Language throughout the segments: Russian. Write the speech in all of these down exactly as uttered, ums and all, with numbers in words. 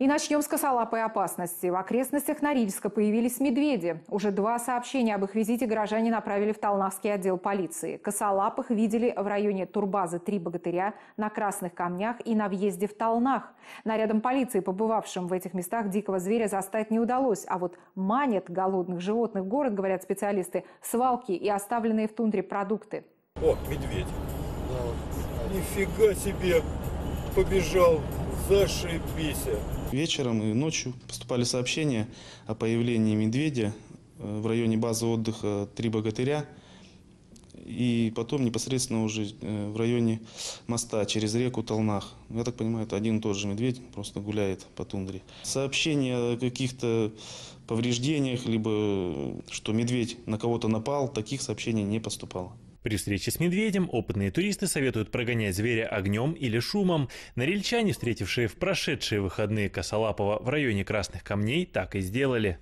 И начнем с косолапой опасности. В окрестностях Норильска появились медведи. Уже два сообщения об их визите горожане направили в Талнахский отдел полиции. Косолапых видели в районе турбазы «Три богатыря», на Красных Камнях и на въезде в Талнах. Нарядом полиции, побывавшим в этих местах, дикого зверя застать не удалось. А вот манят голодных животных в город, говорят специалисты, свалки и оставленные в тундре продукты. О, медведь. Да. Нифига себе побежал. Зашибись. Вечером и ночью поступали сообщения о появлении медведя в районе базы отдыха «Три богатыря». И потом непосредственно уже в районе моста через реку Талнах. Я так понимаю, это один и тот же медведь, просто гуляет по тундре. Сообщения о каких-то повреждениях, либо что медведь на кого-то напал, таких сообщений не поступало. При встрече с медведем опытные туристы советуют прогонять зверя огнем или шумом. Норильчане, встретившие в прошедшие выходные косолапого в районе Красных Камней, так и сделали.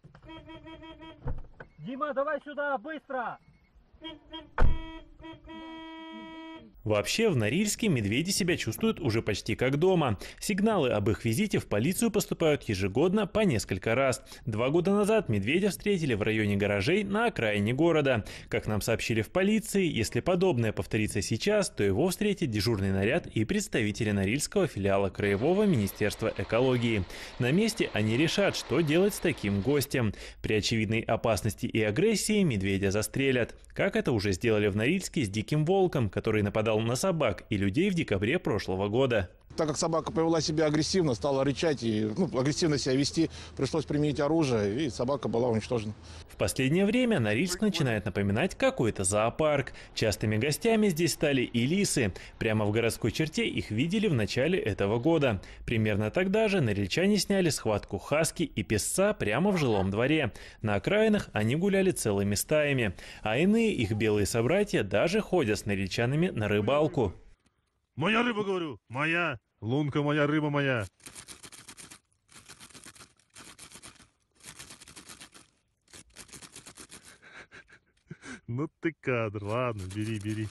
Дима, давай сюда, быстро! Вообще, в Норильске медведи себя чувствуют уже почти как дома. Сигналы об их визите в полицию поступают ежегодно по несколько раз. Два года назад медведя встретили в районе гаражей на окраине города. Как нам сообщили в полиции, если подобное повторится сейчас, то его встретит дежурный наряд и представители Норильского филиала Краевого министерства экологии. На месте они решат, что делать с таким гостем. При очевидной опасности и агрессии медведя застрелят. Как это уже сделали в Норильске с диким волком, который нападал на собак и людей в декабре прошлого года. Так как собака повела себя агрессивно, стала рычать и ну, агрессивно себя вести, пришлось применить оружие, и собака была уничтожена. В последнее время Норильск начинает напоминать какой-то зоопарк. Частыми гостями здесь стали и лисы. Прямо в городской черте их видели в начале этого года. Примерно тогда же норильчане сняли схватку хаски и песца прямо в жилом дворе. На окраинах они гуляли целыми стаями. А иные их белые собратья даже ходят с норильчанами на рыбалку. Моя рыба, говорю, моя. Лунка моя, рыба моя. Ну ты кадр, ладно, бери, бери.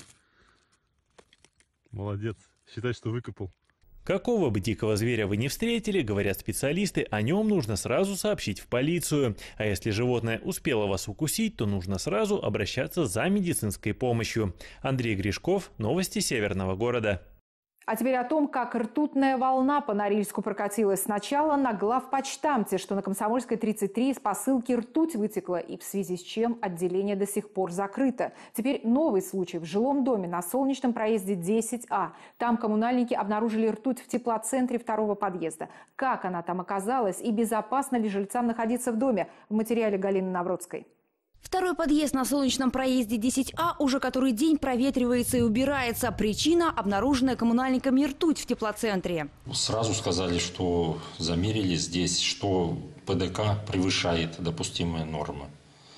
Молодец, считай, что выкопал. Какого бы дикого зверя вы ни встретили, говорят специалисты, о нем нужно сразу сообщить в полицию. А если животное успело вас укусить, то нужно сразу обращаться за медицинской помощью. Андрей Гришков, новости Северного города. А теперь о том, как ртутная волна по Норильску прокатилась. Сначала на главпочтамте, что на Комсомольской тридцать три из посылки ртуть вытекла, и в связи с чем отделение до сих пор закрыто. Теперь новый случай в жилом доме на Солнечном проезде десять А. Там коммунальники обнаружили ртуть в теплоцентре второго подъезда. Как она там оказалась и безопасно ли жильцам находиться в доме? В материале Галины Навродской. Второй подъезд на Солнечном проезде десять А уже который день проветривается и убирается. Причина – обнаруженная коммунальниками ртуть в теплоцентре. Сразу сказали, что замерили здесь, что ПДК превышает допустимые нормы.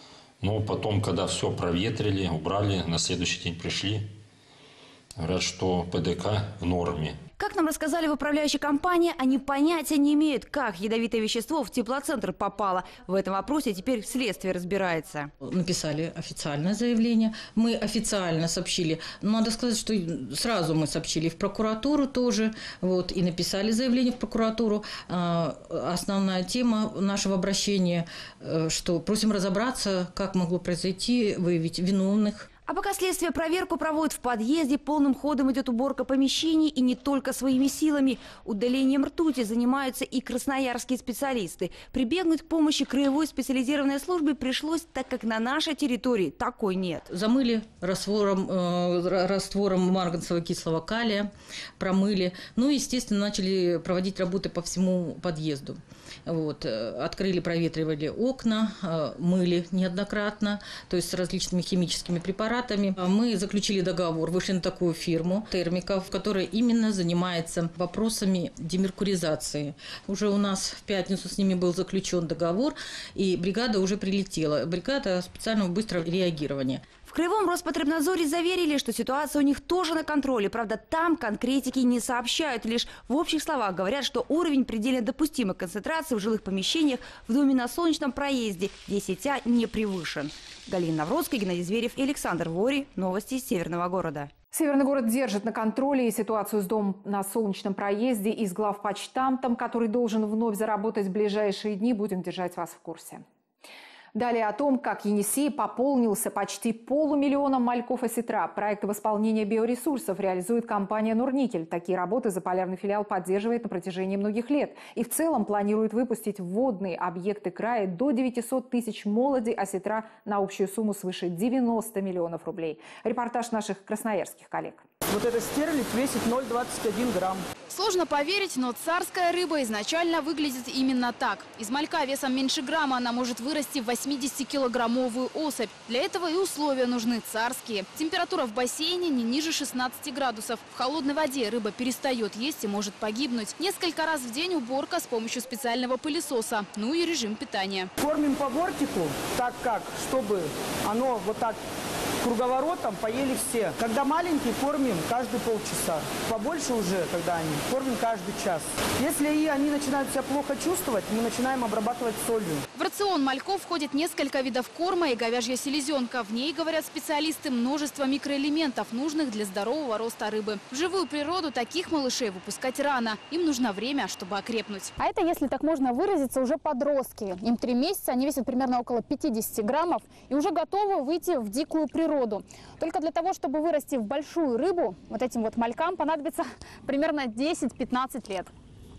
Но потом, когда все проветрили, убрали, на следующий день пришли, говорят, что ПДК в норме. Как нам рассказали в управляющей компании, они понятия не имеют, как ядовитое вещество в теплоцентр попало. В этом вопросе теперь следствие разбирается. Написали официальное заявление, мы официально сообщили. Надо сказать, что сразу мы сообщили в прокуратуру тоже, вот, и написали заявление в прокуратуру. Основная тема нашего обращения, что просим разобраться, как могло произойти, выявить виновных. А пока следствие проверку проводит в подъезде, полным ходом идет уборка помещений, и не только своими силами. Удалением ртути занимаются и красноярские специалисты. Прибегнуть к помощи краевой специализированной службы пришлось, так как на нашей территории такой нет. Замыли раствором, э, раствором марганцевого кислого калия, промыли. Ну, естественно, начали проводить работы по всему подъезду. Вот. Открыли, проветривали окна, мыли неоднократно, то есть с различными химическими препаратами. Мы заключили договор, вышли на такую фирму термиков, которая именно занимается вопросами демеркуризации. Уже у нас в пятницу с ними был заключен договор, и бригада уже прилетела. Бригада специального быстрого реагирования. В Краевом Роспотребнадзоре заверили, что ситуация у них тоже на контроле. Правда, там конкретики не сообщают. Лишь в общих словах говорят, что уровень предельно допустимой концентрации в жилых помещениях в доме на Солнечном проезде десять А не превышен. Галина Навродская, Геннадий Зверев и Александр Вори. Новости Северного города. Северный город держит на контроле и ситуацию с домом на Солнечном проезде и с главпочтамтом, который должен вновь заработать в ближайшие дни. Будем держать вас в курсе. Далее о том, как Енисей пополнился почти полумиллионом мальков осетра. Проект восполнения биоресурсов реализует компания «Норникель». Такие работы заполярный филиал поддерживает на протяжении многих лет. И в целом планирует выпустить в водные объекты края до девятисот тысяч молоди осетра на общую сумму свыше девяноста миллионов рублей. Репортаж наших красноярских коллег. Вот этот стерлядь весит ноль целых двадцать один грамм. Сложно поверить, но царская рыба изначально выглядит именно так. Из малька весом меньше грамма она может вырасти в восьмидесятикилограммовую особь. Для этого и условия нужны царские. Температура в бассейне не ниже шестнадцати градусов. В холодной воде рыба перестает есть и может погибнуть. Несколько раз в день уборка с помощью специального пылесоса. Ну и режим питания. Кормим по бортику, так как, чтобы оно вот так круговоротом поели все. Когда маленькие, кормим каждые полчаса. Побольше уже, когда они, кормим каждый час. Если и они начинают себя плохо чувствовать, мы начинаем обрабатывать солью. В рацион мальков входит несколько видов корма и говяжья селезенка. В ней, говорят специалисты, множество микроэлементов, нужных для здорового роста рыбы. В живую природу таких малышей выпускать рано. Им нужно время, чтобы окрепнуть. А это, если так можно выразиться, уже подростки. Им три месяца, они весят примерно около пятидесяти граммов и уже готовы выйти в дикую природу. Только для того, чтобы вырасти в большую рыбу, вот этим вот малькам понадобится примерно десять-пятнадцать лет.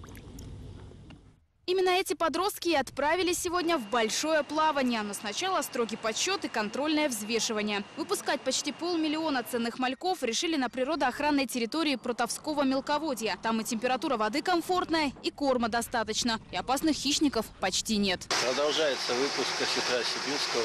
Именно эти подростки и отправились сегодня в большое плавание. Но сначала строгий подсчет и контрольное взвешивание. Выпускать почти полмиллиона ценных мальков решили на природоохранной территории Протовского мелководья. Там и температура воды комфортная, и корма достаточно. И опасных хищников почти нет. Продолжается выпуск осетра сибирского.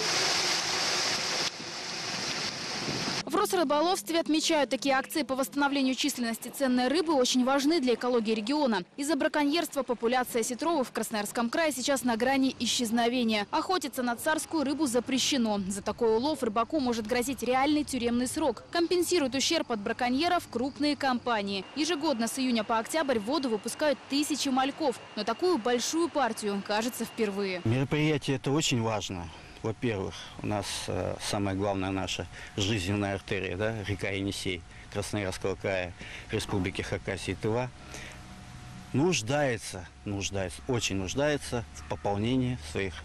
В Росрыболовстве отмечают, такие акции по восстановлению численности ценной рыбы очень важны для экологии региона. Из-за браконьерства популяция осетровых в Красноярском крае сейчас на грани исчезновения. Охотиться на царскую рыбу запрещено. За такой улов рыбаку может грозить реальный тюремный срок. Компенсируют ущерб от браконьеров крупные компании. Ежегодно с июня по октябрь в воду выпускают тысячи мальков. Но такую большую партию, кажется, впервые. Мероприятие это очень важно. Во-первых, у нас э, самая главная наша жизненная артерия, да, река Енисей Красноярского края, Республики Хакасия и Тыва, нуждается, нуждается, очень нуждается в пополнении своих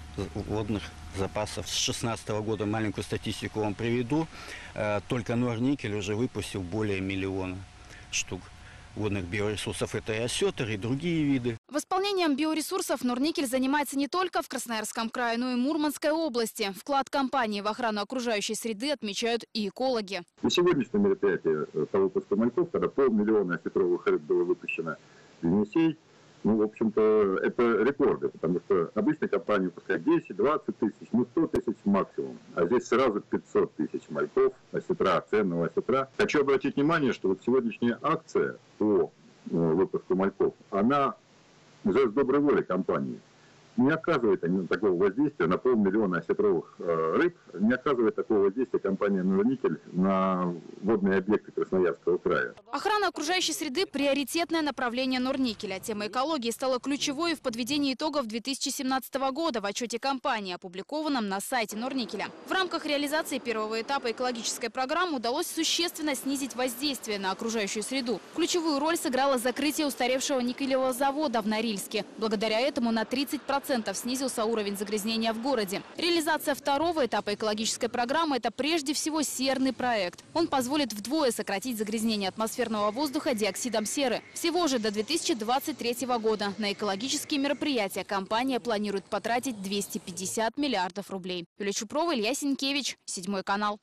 водных запасов. С две тысячи шестнадцатого года маленькую статистику вам приведу. Э, только Норникель уже выпустил более миллиона штук водных биоресурсов. Это и осетр, и другие виды. Восполнением биоресурсов Норникель занимается не только в Красноярском крае, но и Мурманской области. Вклад компании в охрану окружающей среды отмечают и экологи. На сегодняшнее мероприятие по выпуску мальков, когда полмиллиона осетровых рыб было выпущено в Енисей, ну, в общем-то, это рекорды, потому что обычно компания выпускает десять-двадцать тысяч, ну, сто тысяч максимум. А здесь сразу пятьсот тысяч мальков, осетра, ценного осетра. Хочу обратить внимание, что вот сегодняшняя акция по выпуску мальков, она уже с доброй волей компании. Не оказывает такого воздействия на полмиллиона осетровых э, рыб, не оказывает такого воздействия компания «Норникель» на водные объекты Красноярского края. Охрана окружающей среды – приоритетное направление Норникеля. Тема экологии стала ключевой в подведении итогов две тысячи семнадцатого года в отчете компании, опубликованном на сайте Норникеля. В рамках реализации первого этапа экологической программы удалось существенно снизить воздействие на окружающую среду. Ключевую роль сыграло закрытие устаревшего никелевого завода в Норильске. Благодаря этому на тридцать процентов снизился уровень загрязнения в городе. Реализация второго этапа экологической программы – это прежде всего серный проект. Он позволит вдвое сократить загрязнение атмосферного воздуха диоксидом серы. Всего же до две тысячи двадцать третьего года на экологические мероприятия компания планирует потратить двести пятьдесят миллиардов рублей. Юлия Чупрова, Илья Сенкевич, Седьмой канал.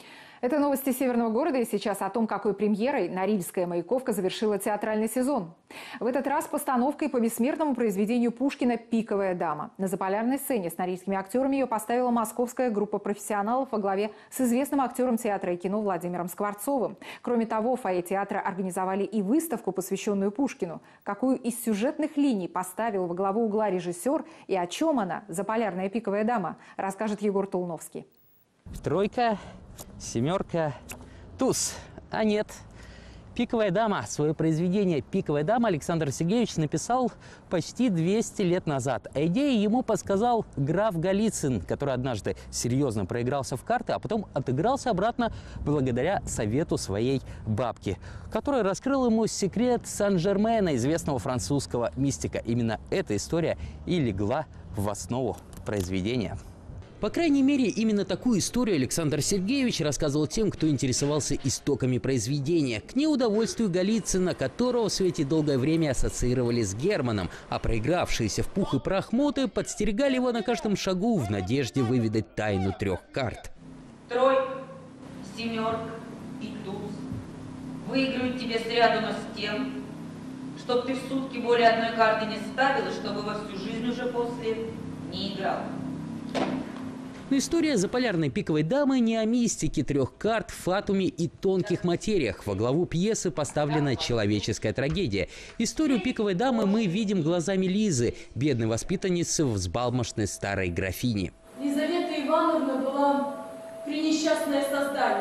Это новости Северного города, и сейчас о том, какой премьерой Норильская Маяковка завершила театральный сезон. В этот раз постановкой по бессмертному произведению Пушкина «Пиковая дама». На заполярной сцене с норильскими актерами ее поставила московская группа профессионалов во главе с известным актером театра и кино Владимиром Скворцовым. Кроме того, в фойе театра организовали и выставку, посвященную Пушкину. Какую из сюжетных линий поставил во главу угла режиссер и о чем она, заполярная «Пиковая дама», расскажет Егор Тройка, семерка, туз. А нет, «Пиковая дама». Свое произведение «Пиковая дама» Александр Сергеевич написал почти двести лет назад. А идею ему подсказал граф Голицын, который однажды серьезно проигрался в карты, а потом отыгрался обратно благодаря совету своей бабки, которая раскрыла ему секрет Сен-Жермена, известного французского мистика. Именно эта история и легла в основу произведения. По крайней мере, именно такую историю Александр Сергеевич рассказывал тем, кто интересовался истоками произведения, к неудовольствию Голицына, которого в свете долгое время ассоциировали с Германом, а проигравшиеся в пух и прах моты подстерегали его на каждом шагу в надежде выведать тайну трех карт. Тройка, семерка и туз выиграют тебе сряду на стен, чтоб ты в сутки более одной карты не ставил, и чтобы во всю жизнь уже после не играл. Но история заполярной пиковой дамы не о мистике трех карт, фатуме и тонких материях. Во главу пьесы поставлена человеческая трагедия. Историю пиковой дамы мы видим глазами Лизы, бедной воспитанницы взбалмошной старой графини. Лизавета Ивановна была пренесчастное создание.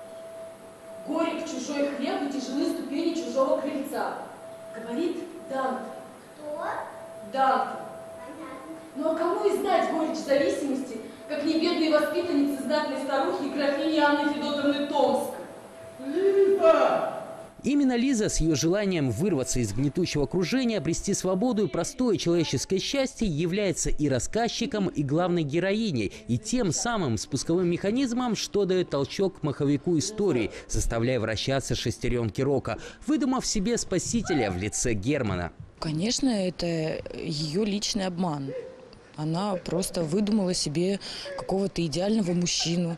Горек чужой хлеб и тяжелы ступени чужого крыльца. Говорит Данте. Кто? Данте. Ну а кому и знать горечь зависимости, как не бедные воспитанницы знатной старухи графини Анны Федотовны Томской? Лиза! Именно Лиза с ее желанием вырваться из гнетущего окружения, обрести свободу и простое человеческое счастье является и рассказчиком, и главной героиней, и тем самым спусковым механизмом, что дает толчок к маховику истории, заставляя вращаться шестеренки рока, выдумав себе спасителя в лице Германа. Конечно, это ее личный обман. Она просто выдумала себе какого-то идеального мужчину.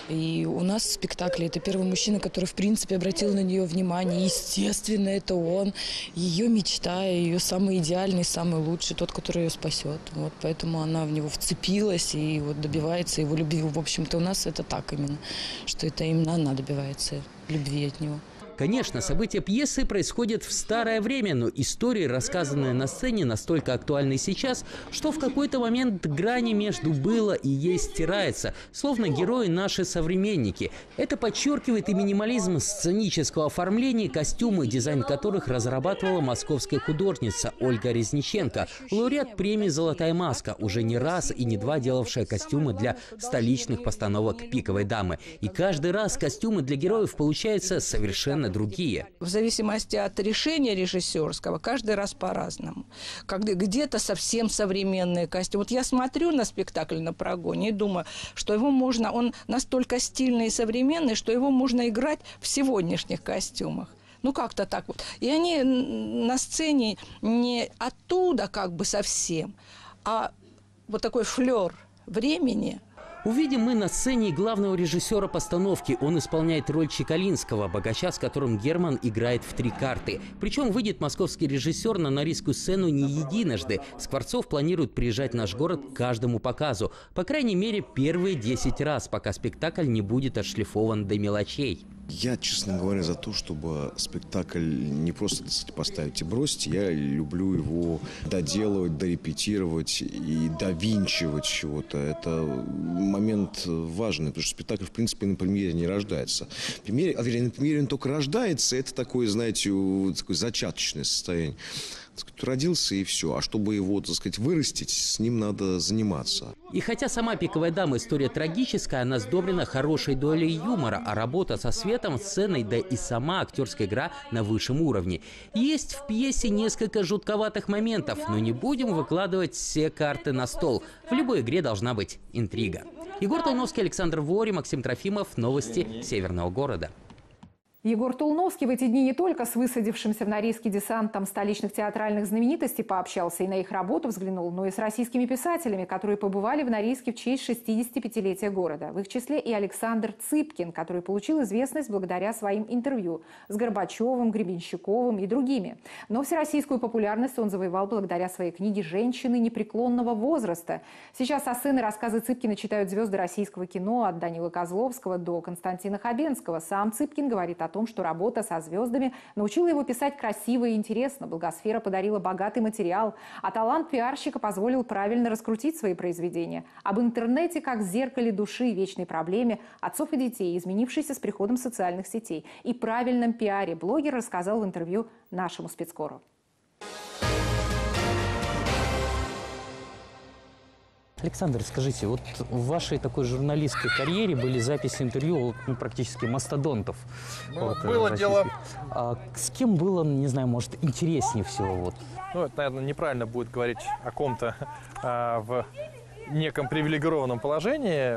И у нас в спектакле это первый мужчина, который, в принципе, обратил на нее внимание. Естественно, это он. Ее мечта, ее самый идеальный, самый лучший, тот, который ее спасет. Вот поэтому она в него вцепилась и вот добивается его любви. В общем-то, у нас это так именно, что это именно она добивается любви от него. Конечно, события пьесы происходят в старое время, но истории, рассказанные на сцене, настолько актуальны сейчас, что в какой-то момент грани между «было» и «есть» стирается, словно герои наши современники. Это подчеркивает и минимализм сценического оформления, костюмы, дизайн которых разрабатывала московская художница Ольга Резниченко, лауреат премии «Золотая маска», уже не раз и не два делавшая костюмы для столичных постановок «Пиковой дамы». И каждый раз костюмы для героев получаются совершенно другие. В зависимости от решения режиссерского, каждый раз по-разному. Где-то совсем современные костюмы. Вот я смотрю на спектакль «На прогоне» и думаю, что его можно, он настолько стильный и современный, что его можно играть в сегодняшних костюмах. Ну, как-то так вот. И они на сцене не оттуда как бы совсем, а вот такой флер времени. Увидим мы на сцене и главного режиссера постановки. Он исполняет роль Чекалинского, богача, с которым Герман играет в три карты. Причем выйдет московский режиссер на Норильскую сцену не единожды. Скворцов планирует приезжать в наш город к каждому показу. По крайней мере, первые десять раз, пока спектакль не будет отшлифован до мелочей. Я, честно говоря, за то, чтобы спектакль не просто, так сказать, поставить и бросить. Я люблю его доделывать, дорепетировать и довинчивать чего-то. Это момент важный, потому что спектакль, в принципе, на премьере не рождается. Премьере, а вернее, на премьере он только рождается. Это такое, знаете, такое зачаточное состояние. Родился и все. А чтобы его, так сказать, вырастить, с ним надо заниматься. И хотя сама «Пиковая дама» история трагическая, она сдобрена хорошей долей юмора, а работа со светом, сценой, да и сама актерская игра на высшем уровне. Есть в пьесе несколько жутковатых моментов, но не будем выкладывать все карты на стол. В любой игре должна быть интрига. Егор Толновский, Александр Вори, Максим Трофимов. Новости Северного города. Егор Толновский в эти дни не только с высадившимся в Норильске десантом столичных театральных знаменитостей пообщался и на их работу взглянул, но и с российскими писателями, которые побывали в Норильске в честь шестидесятипятилетия города. В их числе и Александр Цыпкин, который получил известность благодаря своим интервью с Горбачевым, Гребенщиковым и другими. Но всероссийскую популярность он завоевал благодаря своей книге «Женщины непреклонного возраста». Сейчас со сцены рассказы Цыпкина читают звезды российского кино от Данилы Козловского до Константина Хабенского. Сам Цыпкин говорит о том, что работа со звездами научила его писать красиво и интересно. Благосфера подарила богатый материал, а талант пиарщика позволил правильно раскрутить свои произведения. Об интернете как зеркале души, вечной проблеме отцов и детей, изменившейся с приходом социальных сетей, и правильном пиаре блогер рассказал в интервью нашему спецкору. Александр, скажите, вот в вашей такой журналистской карьере были записи интервью ну, практически мастодонтов. Ну, вот, было дело. А с кем было, не знаю, может, интереснее всего? Вот? Ну, это, наверное, неправильно будет говорить о ком-то а, в неком привилегированном положении.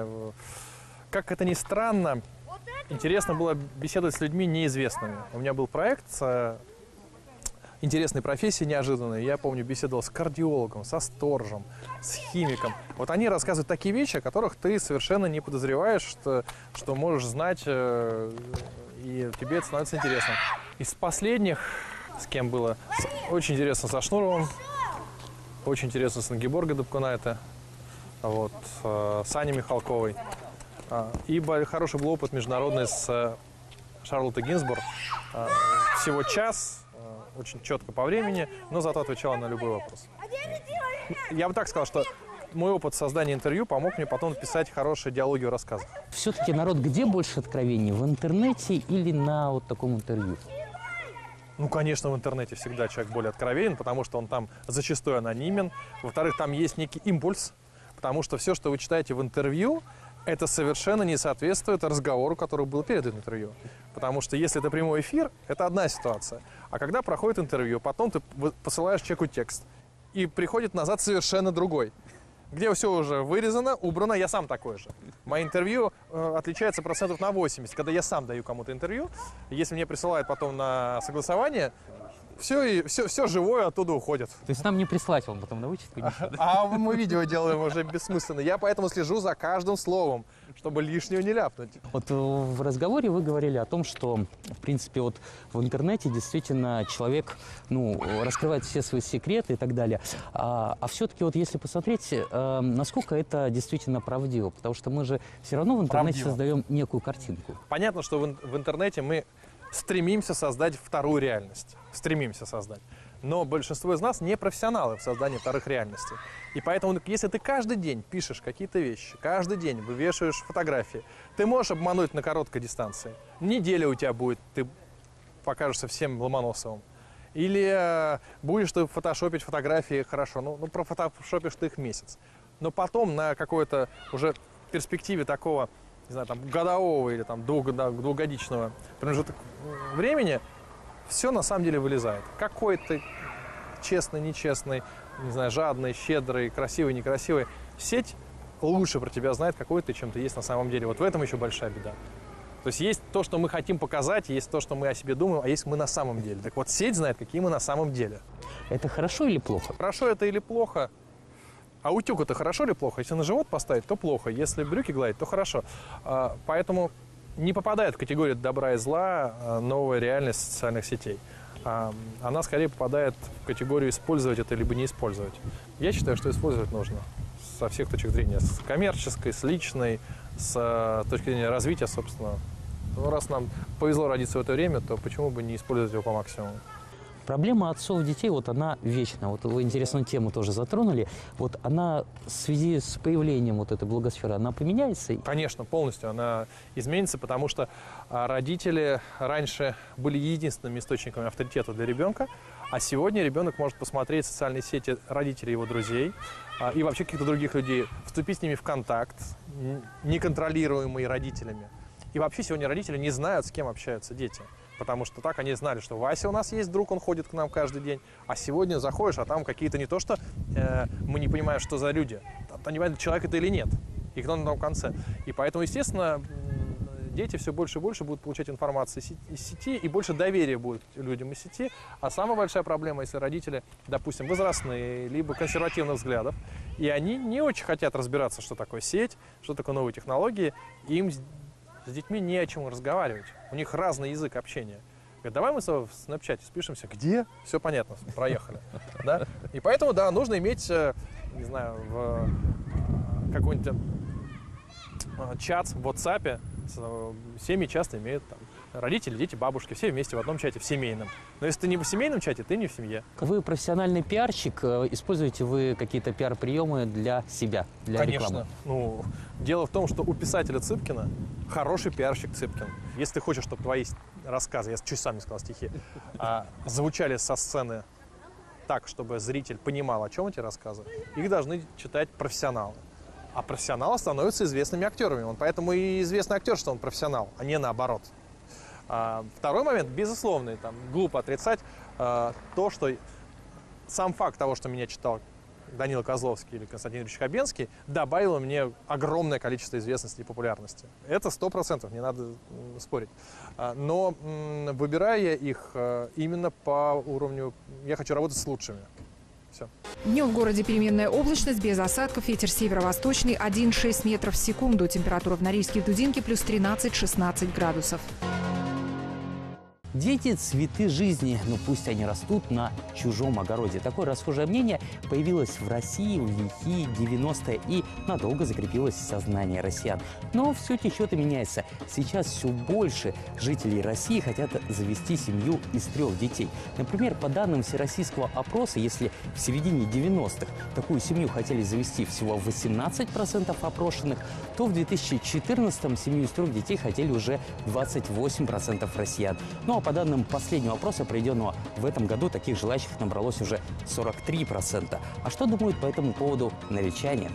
Как это ни странно, интересно было беседовать с людьми неизвестными. У меня был проект с интересной профессии, неожиданной. Я помню, беседовал с кардиологом, со сторожем, с химиком. Вот они рассказывают такие вещи, о которых ты совершенно не подозреваешь, что, что можешь знать, э, и тебе это становится интересно. Из последних, с кем было, с, очень интересно со Шнуровым, очень интересно с Ингеборгой Дапкунайте, вот, э, с Аней Михалковой. Э, и хороший был опыт международный с э, Шарлоттой Гинзбург. Э, всего час. Очень четко по времени, но зато отвечала на любой вопрос. Я бы так сказал, что мой опыт создания интервью помог мне потом написать хорошие диалоги в рассказах. Все-таки, народ, где больше откровений? В интернете или на вот таком интервью? Ну, конечно, в интернете всегда человек более откровенен, потому что он там зачастую анонимен. Во-вторых, там есть некий импульс, потому что все, что вы читаете в интервью, это совершенно не соответствует разговору, который был перед интервью. Потому что если это прямой эфир, это одна ситуация. А когда проходит интервью, потом ты посылаешь человеку текст, и приходит назад совершенно другой, где все уже вырезано, убрано, я сам такой же. Мои интервью э, отличаются процентов на восемьдесят. Когда я сам даю кому-то интервью, если мне присылают потом на согласование, все, и, все, все живое оттуда уходит. То есть нам не прислать вам потом на вычетку? А, а мы видео делаем уже бессмысленно. Я поэтому слежу за каждым словом, чтобы лишнего не ляпнуть. Вот в разговоре вы говорили о том, что, в принципе, вот в интернете действительно человек, ну, раскрывает все свои секреты и так далее. А, а все-таки вот если посмотреть, э, насколько это действительно правдиво, потому что мы же все равно в интернете правдиво. Создаем некую картинку. Понятно, что в, в интернете мы стремимся создать вторую реальность. Стремимся создать. Но большинство из нас не профессионалы в создании вторых реальностей. И поэтому, если ты каждый день пишешь какие-то вещи, каждый день вывешиваешь фотографии, ты можешь обмануть на короткой дистанции. Неделя у тебя будет, ты покажешься всем Ломоносовым. Или э, будешь ты фотошопить фотографии хорошо, ну, ну профотошопишь ты их месяц. Но потом на какой-то уже перспективе такого, не знаю, там, годового или там, двухгодичного промежуток времени, все на самом деле вылезает. Какой ты честный, нечестный, не знаю, жадный, щедрый, красивый, некрасивый. Сеть лучше про тебя знает, какой ты, чем ты есть на самом деле. Вот в этом еще большая беда. То есть есть то, что мы хотим показать, есть то, что мы о себе думаем, а есть мы на самом деле. Так вот, сеть знает, какие мы на самом деле. Это хорошо или плохо? Хорошо это или плохо? А утюг это хорошо или плохо? Если на живот поставить, то плохо. Если брюки гладить, то хорошо. Поэтому не попадает в категорию добра и зла новая реальность социальных сетей. Она скорее попадает в категорию использовать это либо не использовать. Я считаю, что использовать нужно со всех точек зрения. С коммерческой, с личной, с точки зрения развития, собственно. Ну, раз нам повезло родиться в это время, то почему бы не использовать его по максимуму? Проблема отцов детей, вот она вечна. Вот вы интересную тему тоже затронули. Вот она в связи с появлением вот этой блогосферы, она поменяется? Конечно, полностью она изменится, потому что родители раньше были единственными источниками авторитета для ребенка, а сегодня ребенок может посмотреть социальные сети родителей, его друзей и вообще каких-то других людей, вступить с ними в контакт, неконтролируемый родителями. И вообще сегодня родители не знают, с кем общаются дети. Потому что так они знали, что Вася у нас есть друг, он ходит к нам каждый день. А сегодня заходишь, а там какие-то не то, что э, мы не понимаем, что за люди. Там не понятно, человек это или нет. И кто на том конце. И поэтому, естественно, дети все больше и больше будут получать информацию из сети, и больше доверия будет людям из сети. А самая большая проблема, если родители, допустим, возрастные, либо консервативных взглядов, и они не очень хотят разбираться, что такое сеть, что такое новые технологии, им с детьми не о чем разговаривать. У них разный язык общения. Говорят, давай мы с тобой в снапчате спишемся. Где? Все понятно, проехали. Да? И поэтому, да, нужно иметь, не знаю, в какой-нибудь чат в WhatsApp. Семьи часто имеют там родители, дети, бабушки, все вместе в одном чате, в семейном. Но если ты не в семейном чате, ты не в семье. Вы профессиональный пиарщик. Используете вы какие-то пиар-приемы для себя, для Конечно. рекламы? Ну, дело в том, что у писателя Цыпкина хороший пиарщик Цыпкин. Если ты хочешь, чтобы твои рассказы, я чуть сам не сказал стихи, а, звучали со сцены так, чтобы зритель понимал, о чем эти рассказы, их должны читать профессионалы. А профессионалы становятся известными актерами. Он поэтому и известный актер, что он профессионал, а не наоборот. А, второй момент, безусловный, там, глупо отрицать а, то, что сам факт того, что меня читал Данила Козловский или Константин Ильич Хабенский, добавило мне огромное количество известности и популярности. Это сто процентов, не надо спорить. Но выбираю я их именно по уровню... Я хочу работать с лучшими. Все. Днем в городе переменная облачность, без осадков, ветер северо-восточный один и шесть метров в секунду. Температура в Норильске и Дудинке плюс тринадцать-шестнадцать градусов. Дети – цветы жизни, но пусть они растут на чужом огороде. Такое расхожее мнение появилось в России в лихие девяностые и надолго закрепилось в сознании россиян. Но все течет и меняется. Сейчас все больше жителей России хотят завести семью из трех детей. Например, по данным всероссийского опроса, если в середине девяностых такую семью хотели завести всего восемнадцать процентов опрошенных, то в две тысячи четырнадцатом семью из трех детей хотели уже двадцать восемь процентов россиян. Ну а по данным последнего опроса, проведенного в этом году, таких желающих набралось уже сорок три процента. А что думают по этому поводу норильчане?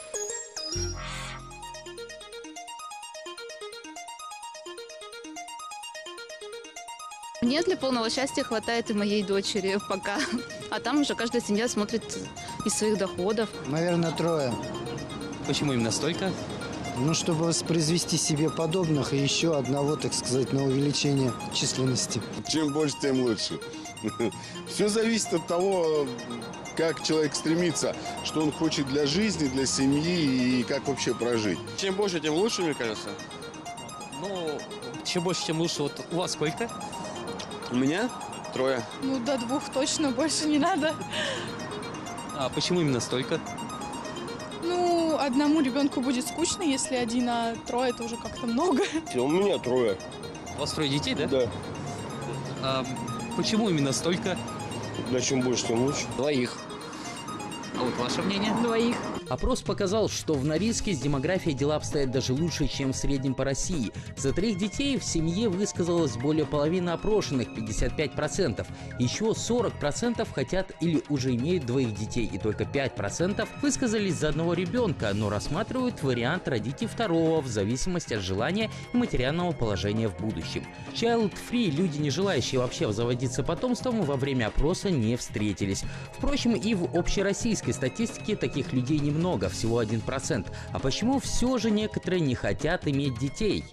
Мне для полного счастья хватает и моей дочери пока. А там уже каждая семья смотрит из своих доходов. Наверное, трое. Почему именно столько? Ну, чтобы воспроизвести себе подобных и еще одного, так сказать, на увеличение численности. Чем больше, тем лучше. Все зависит от того, как человек стремится, что он хочет для жизни, для семьи и как вообще прожить. Чем больше, тем лучше, мне кажется. Ну, чем больше, тем лучше. Вот у вас сколько? У меня трое. Ну, до двух точно, больше не надо. А почему именно столько? Ну, одному ребенку будет скучно, если один, а трое это уже как-то много. У меня трое. У вас трое детей, да? Да. А почему именно столько? Да, чем больше, тем лучше. Двоих. А вот ваше мнение? Двоих. Опрос показал, что в Норильске с демографией дела обстоят даже лучше, чем в среднем по России. За троих детей в семье высказалось более половины опрошенных, пятьдесят пять процентов. Еще сорок процентов хотят или уже имеют двоих детей, и только пять процентов высказались за одного ребенка, но рассматривают вариант родить и второго в зависимости от желания и материального положения в будущем. Child-free, люди, не желающие вообще заводиться потомством, во время опроса не встретились. Впрочем, и в общероссийской статистике таких людей немного. Много, всего один процент. А почему все же некоторые не хотят иметь детей?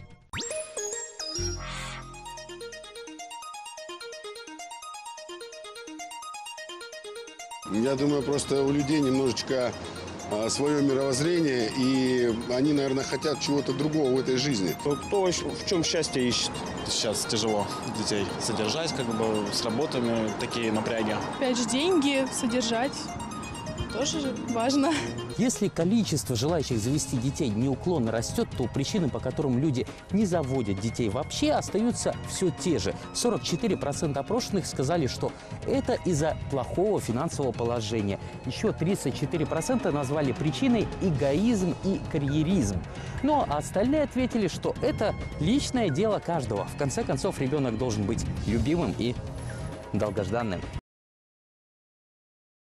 Я думаю, просто у людей немножечко а, свое мировоззрение, и они, наверное, хотят чего-то другого в этой жизни. Кто в чем счастье ищет? Сейчас тяжело детей содержать, как бы с работами такие напряги. Опять же, деньги содержать тоже важно. Если количество желающих завести детей неуклонно растет, то причины, по которым люди не заводят детей вообще, остаются все те же. сорок четыре процента опрошенных сказали, что это из-за плохого финансового положения. Еще тридцать четыре процента назвали причиной эгоизм и карьеризм. Но остальные ответили, что это личное дело каждого. В конце концов, ребенок должен быть любимым и долгожданным.